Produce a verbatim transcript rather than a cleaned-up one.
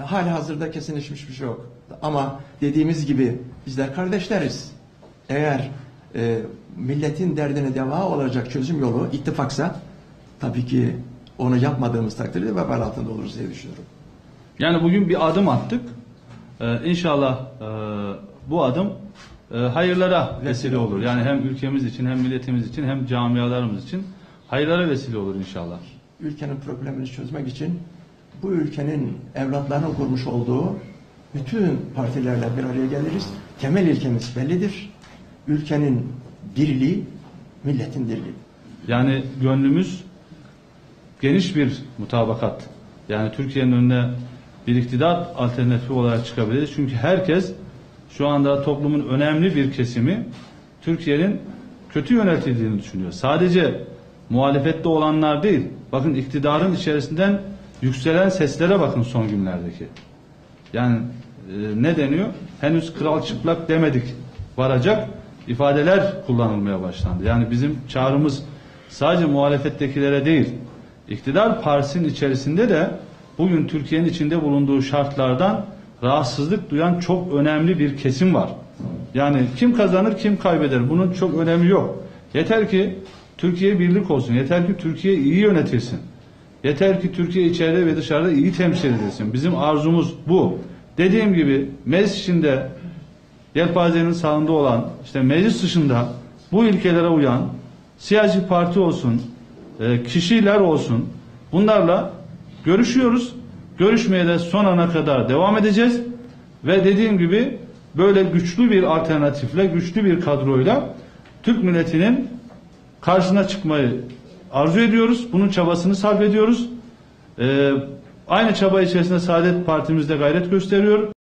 hali hazırda kesinleşmiş bir şey yok. Ama dediğimiz gibi bizler kardeşleriz. Eğer e, milletin derdine deva olacak çözüm yolu ittifaksa tabii ki onu yapmadığımız takdirde vebal altında oluruz diye düşünüyorum. Yani bugün bir adım attık. Ee, inşallah e, bu adım e, hayırlara vesile olur. Yani hem ülkemiz için hem milletimiz için hem camialarımız için hayırlara vesile olur inşallah. Ülkenin problemini çözmek için bu ülkenin evlatlarının kurmuş olduğu bütün partilerle bir araya geliriz. Temel ilkemiz bellidir. Ülkenin birliği, milletin dirliği. Yani gönlümüz geniş bir mutabakat. Yani Türkiye'nin önüne bir iktidar alternatifi olarak çıkabilir. Çünkü herkes şu anda toplumun önemli bir kesimi Türkiye'nin kötü yönetildiğini düşünüyor. Sadece muhalefette olanlar değil. Bakın iktidarın içerisinden yükselen seslere bakın son günlerdeki. Yani e, ne deniyor? Henüz kral çıplak demedik. Varacak ifadeler kullanılmaya başlandı. Yani bizim çağrımız sadece muhalefettekilere değil, iktidar partisinin içerisinde de bugün Türkiye'nin içinde bulunduğu şartlardan rahatsızlık duyan çok önemli bir kesim var. Yani kim kazanır, kim kaybeder, bunun çok önemi yok. Yeter ki Türkiye birlik olsun, yeter ki Türkiye iyi yönetilsin. Yeter ki Türkiye içeride ve dışarıda iyi temsil edilsin. Bizim arzumuz bu. Dediğim gibi meclis içinde yelpazenin sağında olan, işte meclis dışında bu ilkelere uyan siyasi parti olsun, kişiler olsun, bunlarla görüşüyoruz. Görüşmeye de son ana kadar devam edeceğiz. Ve dediğim gibi böyle güçlü bir alternatifle, güçlü bir kadroyla Türk milletinin karşısına çıkmayı arzu ediyoruz. Bunun çabasını sarf ediyoruz. Ee, aynı çaba içerisinde Saadet Partimiz de gayret gösteriyor.